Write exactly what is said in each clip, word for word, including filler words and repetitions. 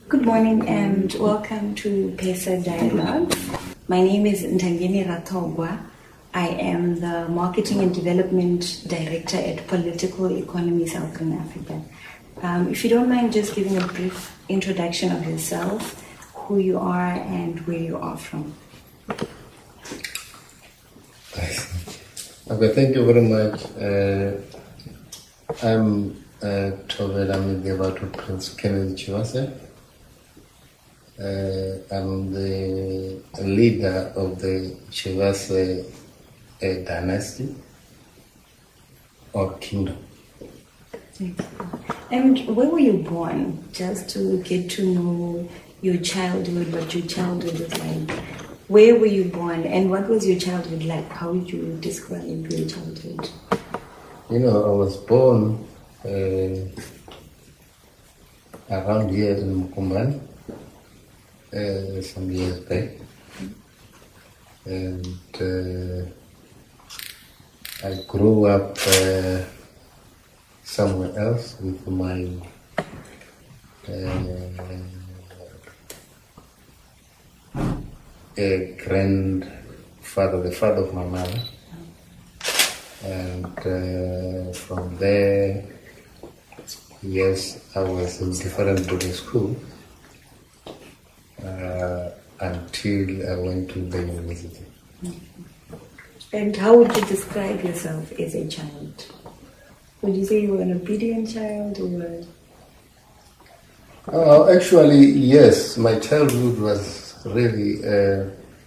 Good morning and welcome to PESA Dialogues. My name is Mukumbani. I am the Marketing and Development Director at Political Economy Southern Africa. Um, if you don't mind just giving a brief introduction of yourself, who you are and where you are from. Okay, thank you very much. Uh, I'm uh, Midiyavhathu Prince Kennedy Tshivhase. Uh, I'm the leader of the Tshivhase uh, Dynasty or Kingdom. Thank you. And where were you born? Just to get to know your childhood, what your childhood was like. Where were you born and what was your childhood like? How would you describe your childhood? You know, I was born uh, around here in Mukumbani. Uh, some years back, and uh, I grew up uh, somewhere else with my uh, a grandfather, the father of my mother, and uh, from there, yes, I was in different boarding schools. Uh, until I went to the university. And how would you describe yourself as a child? Would you say you were an obedient child or? Uh, actually, yes. My childhood was really uh,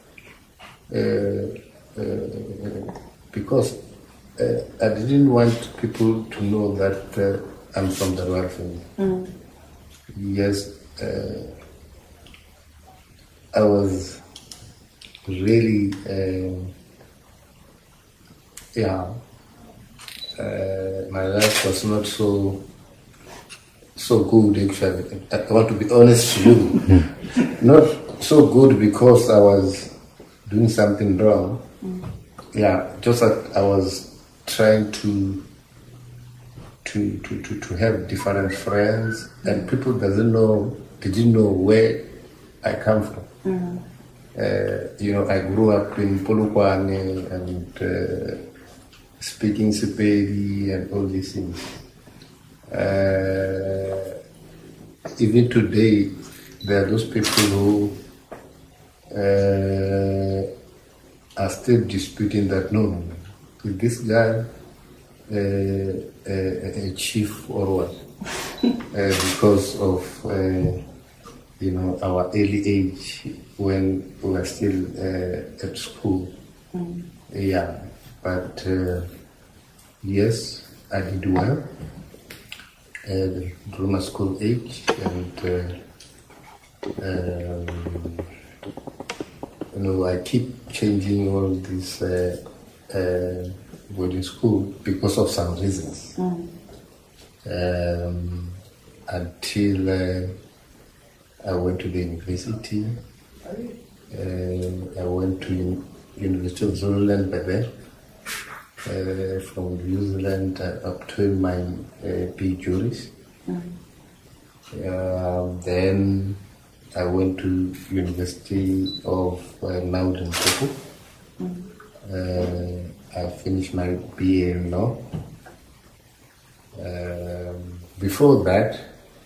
uh, uh, because uh, I didn't want people to know that uh, I'm from the royal family. Mm. Yes. Uh, I was really, uh, yeah, uh, my life was not so so good actually. I want to be honest to you. Not so good because I was doing something wrong. Mm. Yeah, just that I was trying to to, to, to, to have different friends and people doesn't know, didn't know where I come from. Mm. Uh, you know, I grew up in Polokwane and uh, speaking Sepedi and all these things. Uh, even today, there are those people who uh, are still disputing that, no, no, no, is this guy uh, a, a chief or what? uh, because of uh, you know, our early age when we were still uh, at school. Mm. Yeah, but uh, yes, I did well uh, through my school age, and uh, um, you know, I keep changing all this uh, uh, boarding school because of some reasons. Mm. Um, until uh, I went to the university. Uh, I went to University of Zululand by then. Uh, from New Zealand, I obtained my uh, P E juris. Mm-hmm. uh, then I went to University of uh, Limpopo. Mm-hmm. uh, I finished my B A in law. Uh, before that,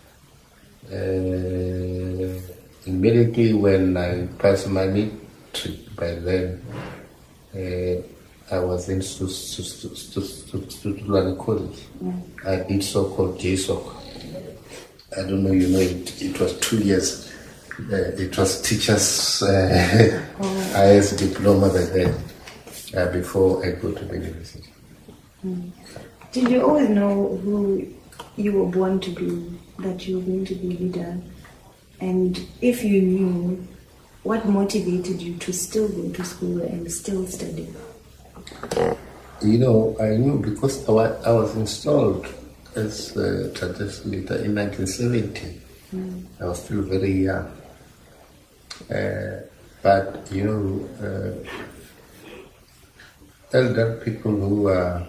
Uh, immediately when I passed my matric, by then uh, I was in Student College. Mm. I did so-called J S O C. I don't know, you know, it, it was two years. Uh, it was teachers' uh, oh. I S Diploma by then, uh, before I go to the university. Mm. Did you always know who you were born to be, that you were going to be a leader? And if you knew, what motivated you to still go to school and still study? You know, I knew because I was, I was installed as a traditional leader in nineteen seventy. Mm. I was still very young. Uh, but, you know, uh, elder people who are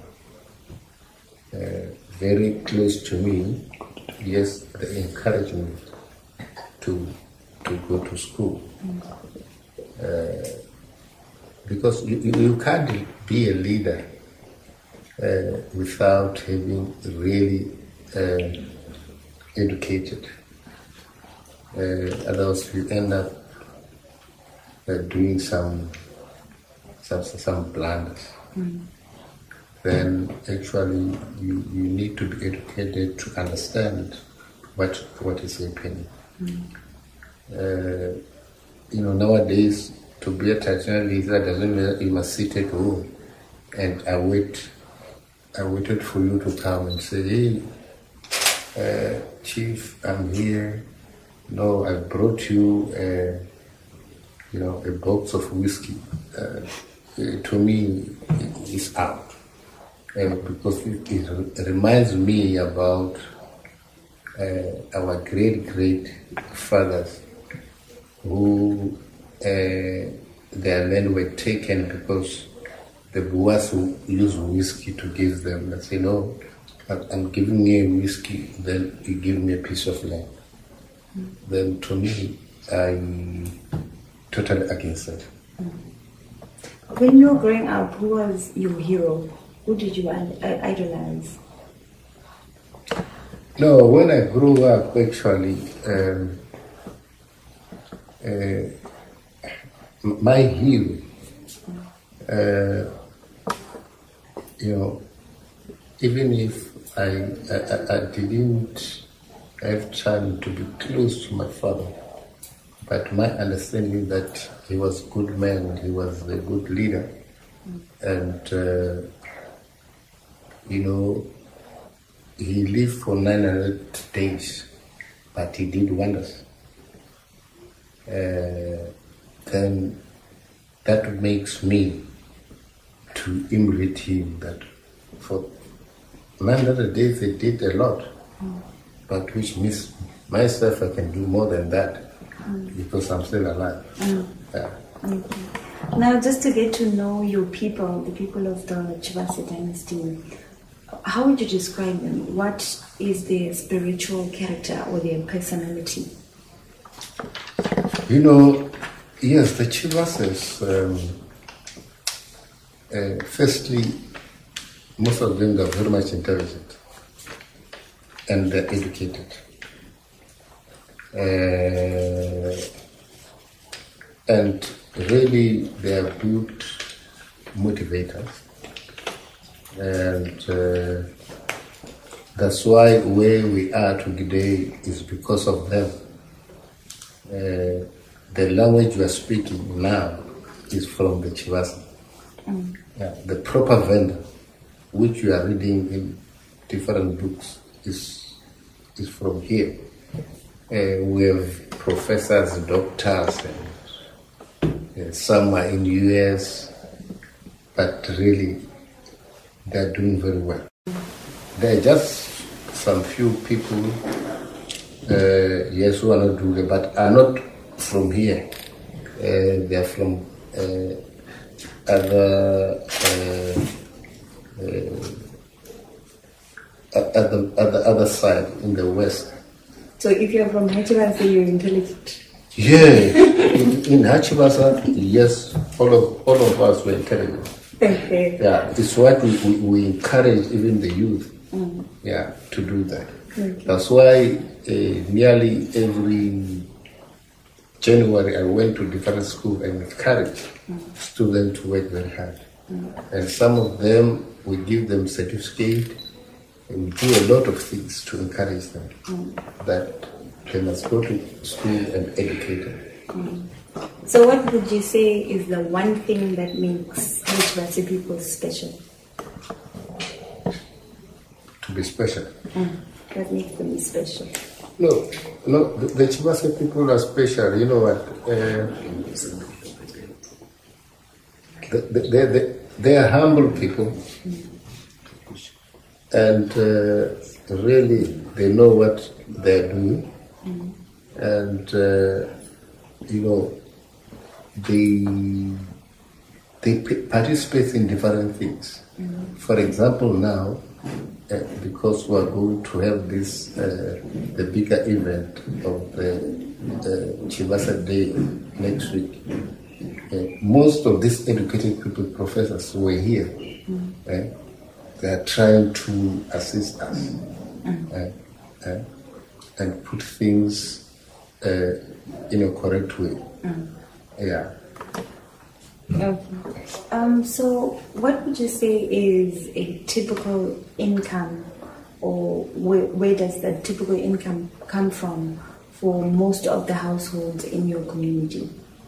uh, very close to me, yes, they encourage me. to to go to school. Uh, because you, you can't be a leader uh, without having really uh, educated. Uh, otherwise, you end up uh, doing some some some blunders. Mm. Then actually you, you need to be educated to understand what what is happening. Mm. Uh, you know, nowadays, to be a traditional leader doesn't mean you must sit at home and I wait. I waited for you to come and say, "Hey, uh, Chief, I'm here. No, I brought you, uh, you know, a box of whiskey." Uh, to me, it's out, and because it, it reminds me about uh, our great great fathers who uh, their men were taken because the boys who use whiskey to give them. They say, "No, I'm giving you a whiskey, then you give me a piece of land." Mm. Then to me, I'm totally against it. Mm. When you were growing up, who was your hero? Who did you idolize? No, when I grew up, actually, um, uh, my hero, uh, you know, even if I, I, I didn't have time to be close to my father, but my understanding that he was a good man, he was a good leader, and uh, you know, he lived for nine hundred days, but he did wonders. Uh, then that makes me to emulate him, that for nine hundred days they did a lot, mm. but which means myself I can do more than that, mm. because I'm still alive. Mm. Yeah. Okay. Now, just to get to know your people, the people of the Tshivhase Dynasty, how would you describe them? What is their spiritual character or their personality? You know, yes, the Tshivhases, um, uh, firstly, most of them are very much intelligent and they're educated. Uh, and really, they are good motivators. And uh, that's why where we are today is because of them. Uh, the language we are speaking now is from the Tshivhase. Mm. Yeah, the proper Venda, which you are reading in different books, is is from here. Uh, we have professors, doctors, and uh, some are in the U S, but really they are doing very well. There are just some few people, uh, yes, who are not doing it, but are not from here. Uh, they are from uh, other, uh, uh, at the, at the other side, in the west. So if you're from Tshivhase, you're intelligent? Yeah, in, in Tshivhase, yes, all of, all of us were intelligent. Okay. Yeah, it's what we, we, we encourage even the youth, mm. yeah, to do that. Okay. That's why uh, nearly every January I went to different schools and encouraged mm. students to work very hard. Mm. And some of them, we give them certificate, and we do a lot of things to encourage them mm. that they must go to school and educate them. Mm. So what would you say is the one thing that makes Tshivhase people special? To be special? Mm. What makes them special? No, no, the, the Tshivhase people are special. You know what? Uh, they, they, they, they are humble people. Mm. And uh, really, they know what they're doing. Mm. And, uh, you know, they, they participate in different things. Mm. For example, now, uh, because we are going to have this, uh, the bigger event of the uh, Tshivhase Day next week. Uh, most of these educated people, professors, were here. Mm. Uh, they are trying to assist us mm. uh, uh, and put things uh, in a correct way. Mm. Yeah. Okay. Um, so, what would you say is a typical income, or where, where does the typical income come from for most of the households in your community?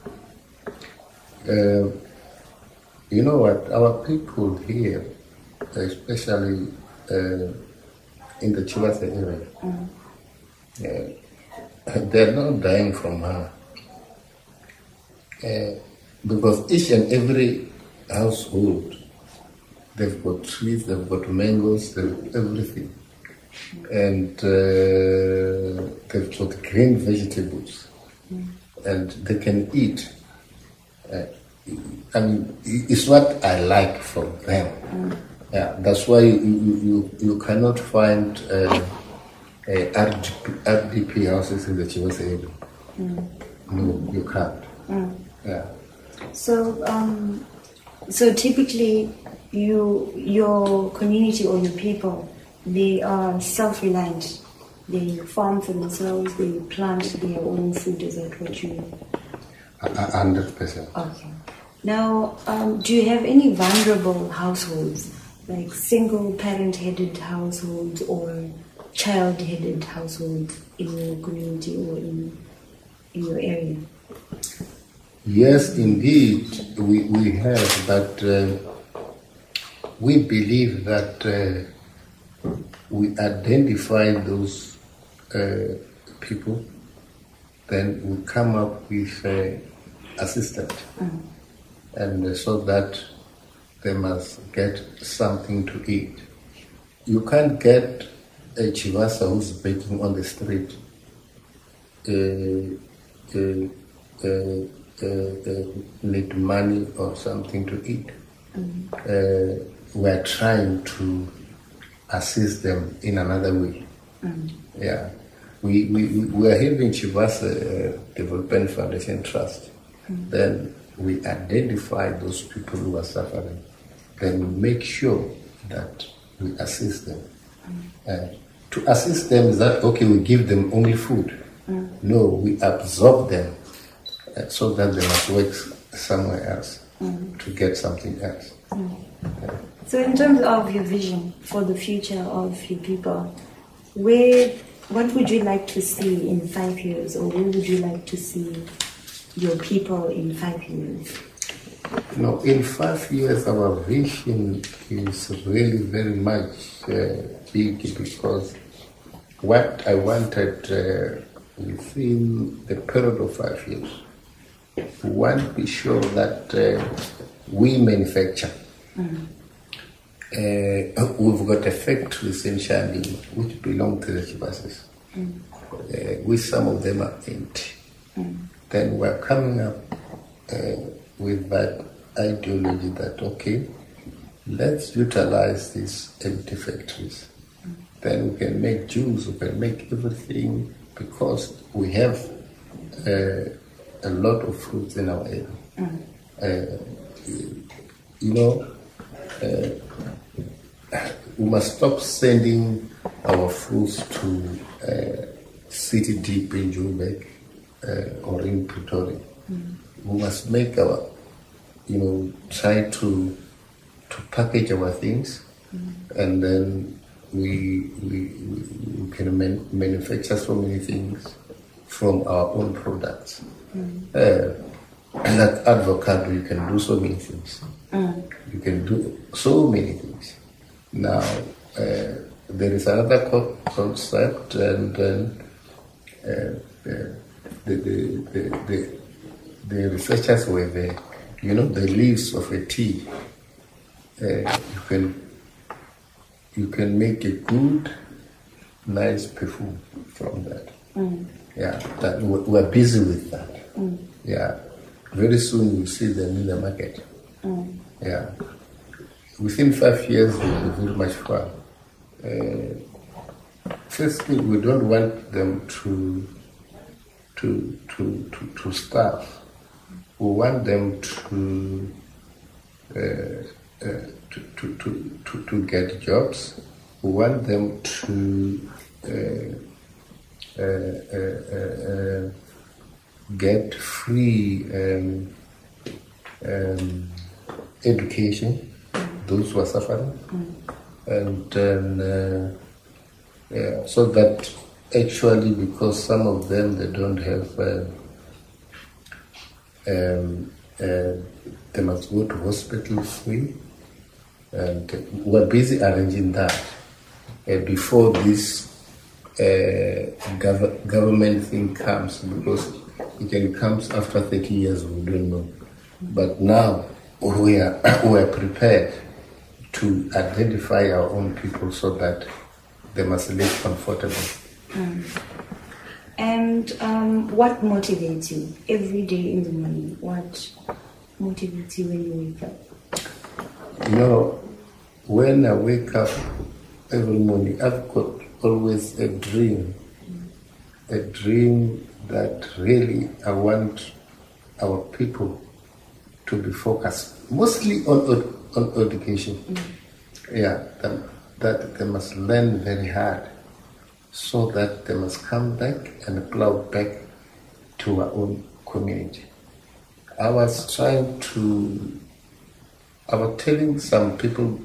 Uh, you know what? Our people here, especially uh, in the Tshivhase area, mm. uh, they're not dying from hunger. Uh, Because each and every household, they've got trees, they've got mangoes, they've got everything. And uh, they've got green vegetables. Mm. And they can eat. Uh, I mean, it's what I like from them. Mm. Yeah, that's why you, you, you cannot find uh, R D P houses in the Tshivhase area. Mm. No, you can't. Mm. Yeah. So, um, so typically, you, your community or your people, they are self-reliant. They farm for themselves. They plant their own food. Is that what you? A hundred percent. Okay. Now, um, do you have any vulnerable households, like single-parent-headed households or child-headed households in your community or in in your area? Yes, indeed, we, we have, but uh, we believe that uh, we identify those uh, people, then we come up with uh, assistance, mm. and uh, so that they must get something to eat. You can't get a Tshivhase who's begging on the street. Uh, uh, uh, Uh, uh, need money or something to eat. Mm. Uh, we're trying to assist them in another way. Mm. Yeah, we we we are having Tshivhase uh, Development Foundation Trust. Mm. Then we identify those people who are suffering. Then we make sure that we assist them. Mm. Uh, to assist them is that okay? We give them only food. Mm. No, we absorb them. Uh, so that they must work somewhere else mm. to get something else. Mm. Yeah. So in terms of your vision for the future of your people, where, what would you like to see in five years, or where would you like to see your people in five years? No, in five years our vision is really very much uh, big, because what I wanted uh, within the period of five years, we want to be sure that uh, we manufacture. Mm. Uh, we've got a factory in Shandi which belong to the Tshivhases. Mm. Uh, with some of them are empty. Mm. Then we're coming up uh, with that ideology that, okay, let's utilize these empty factories. Mm. Then we can make juice, we can make everything, because we have uh, a lot of fruits in our area. Mm. Uh, you know, uh, we must stop sending our fruits to uh, city deep in Joburg uh, or in Pretoria. Mm. We must make our, you know, try to to package our things, mm. and then we we, we can man, manufacture so many things from our own products. Mm. Uh, and that avocado, you can do so many things. Mm. You can do so many things. Now, uh, there is another co- concept, and then uh, the, the, the, the, the researchers were there. You know, the leaves of a tea, uh, you can you can make a good, nice perfume from that. Mm. Yeah, that we're busy with that. Mm. Yeah, very soon you'll see them in the market. Mm. Yeah, within five years it will be very much fun. uh, firstly, we don't want them to to to to, to starve. We want them to, uh, uh, to, to, to, to to get jobs. We want them to uh, uh, uh, uh, get free um, um, education, those who are suffering, mm. and then uh, yeah, so that actually, because some of them they don't have, uh, um, uh, they must go to hospital free, and we're busy arranging that uh, before this uh, gov- government thing comes, because it can come after thirty years, we don't know. But now we are we are prepared to identify our own people so that they must live comfortably. Mm. And um, what motivates you every day in the morning? What motivates you when you wake up? You know, when I wake up every morning, I've got always a dream, mm. a dream that really I want our people to be focused, mostly on on education. Mm. Yeah, that, that they must learn very hard, so that they must come back and plow back to our own community. I was trying to, I was telling some people,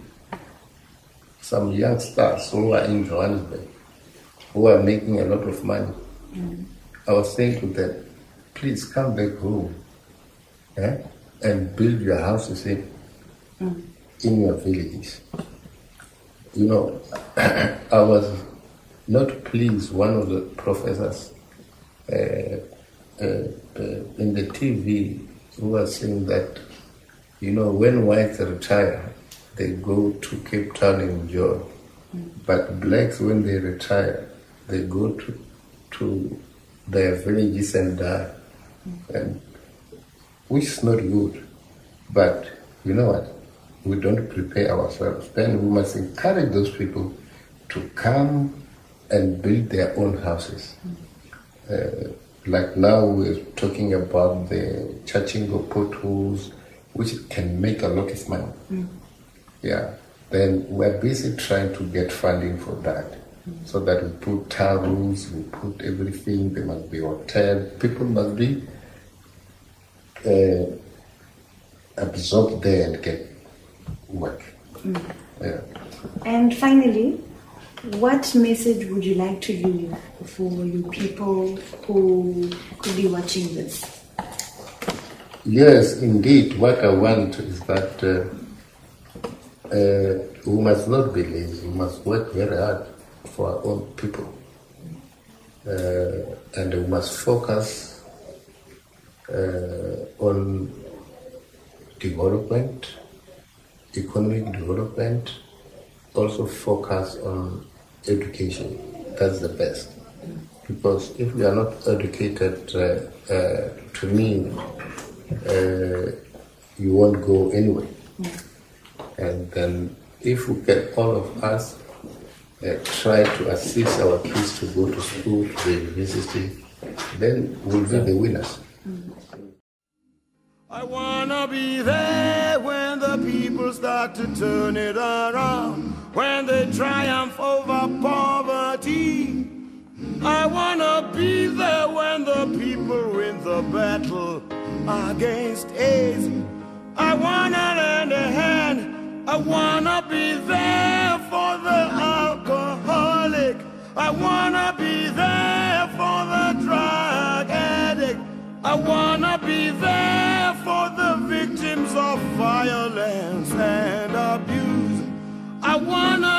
some youngsters who are in Johannesburg, who are making a lot of money. Mm. I was saying to them, please come back home, eh, and build your houses in, mm. in your villages. You know, I was not pleased. One of the professors uh, uh, uh, in the T V who was saying that, you know, when whites retire, they go to Cape Town and enjoy. Mm. But blacks, when they retire, they go to to their villages and die, mm. and which is not good. But you know what? We don't prepare ourselves. Then we must encourage those people to come and build their own houses. Mm. Uh, like now we're talking about the charging of potholes, which can make a lot of money. Mm. Yeah. Then we're busy trying to get funding for that. Mm. So that we put tar roofs, we put everything. There must be hotel. People must be uh, absorbed there and get work. Mm. Yeah. And finally, what message would you like to leave for you people who could be watching this? Yes, indeed. What I want is that uh, uh, we must not be lazy. We must work very hard for our own people. Uh, and we must focus uh, on development, economic development, also focus on education. That's the best. Because if we are not educated, uh, uh, to me, uh, you won't go anywhere. Mm. And then if we can, all of us, uh, try to assist our kids to go to school, to the university, then we'll be the winners. Mm. I wanna be there when the people start to turn it around, when they triumph over poverty. I wanna be there when the people win the battle against AIDS. I wanna lend a hand. I wanna be there for the alcoholic. I wanna be there for the drug addict. I wanna be there for the victims of violence and abuse. I wanna